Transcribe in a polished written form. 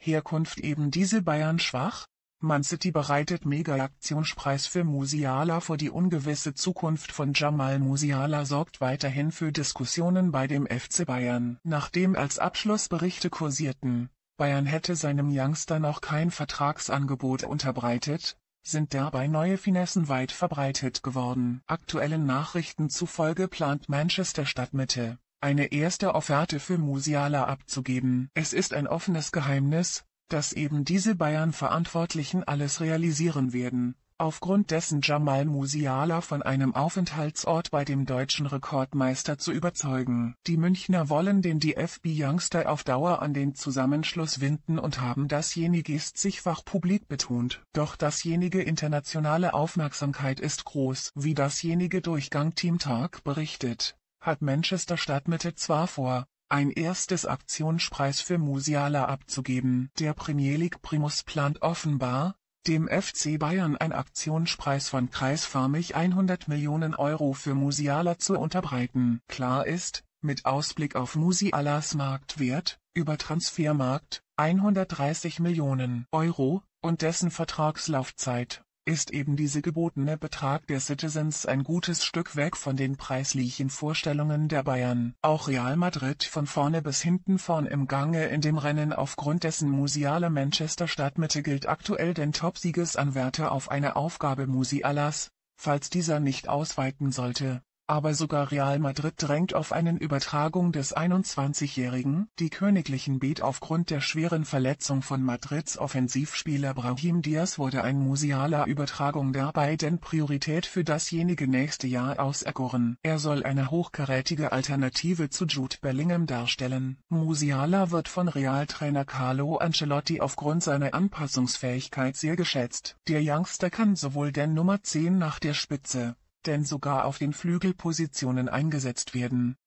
Herkunft eben diese Bayern schwach? Man City bereitet Mega-Aktionspreis für Musiala vor. Die ungewisse Zukunft von Jamal Musiala sorgt weiterhin für Diskussionen bei dem FC Bayern. Nachdem als Abschlussberichte kursierten, Bayern hätte seinem Youngster noch kein Vertragsangebot unterbreitet, sind dabei neue Finessen weit verbreitet geworden. Aktuellen Nachrichten zufolge plant Manchester Stadtmitte, eine erste Offerte für Musiala abzugeben. Es ist ein offenes Geheimnis, dass eben diese Bayern-Verantwortlichen alles realisieren werden, aufgrund dessen Jamal Musiala von einem Aufenthaltsort bei dem deutschen Rekordmeister zu überzeugen. Die Münchner wollen den DFB-Youngster auf Dauer an den Zusammenschluss binden und haben dasjenige zigfach publik betont. Doch dasjenige internationale Aufmerksamkeit ist groß. Wie dasjenige Durchgang Team Talk berichtet, hat Manchester Stadtmitte zwar vor, ein erstes Aktionspreis für Musiala abzugeben. Der Premier League Primus plant offenbar, dem FC Bayern ein Aktionspreis von kreisförmig 100 Millionen Euro für Musiala zu unterbreiten. Klar ist, mit Ausblick auf Musialas Marktwert, über Transfermarkt, 130 Millionen Euro, und dessen Vertragslaufzeit, ist eben dieser gebotene Betrag der Citizens ein gutes Stück weg von den preislichen Vorstellungen der Bayern. Auch Real Madrid von vorne bis hinten vorn im Gange in dem Rennen. Aufgrund dessen Musiala Manchester Stadtmitte gilt aktuell den Top-Siegesanwärter auf eine Aufgabe Musialas, falls dieser nicht ausweiten sollte. Aber sogar Real Madrid drängt auf eine Übertragung des 21-Jährigen. Die Königlichen Bet aufgrund der schweren Verletzung von Madrids Offensivspieler Brahim Diaz wurde eine Musiala-Übertragung der beiden Priorität für dasjenige nächste Jahr auserkoren. Er soll eine hochkarätige Alternative zu Jude Bellingham darstellen. Musiala wird von Real-Trainer Carlo Ancelotti aufgrund seiner Anpassungsfähigkeit sehr geschätzt. Der Youngster kann sowohl den Nummer 10 nach der Spitze, denn sogar auf den Flügelpositionen eingesetzt werden.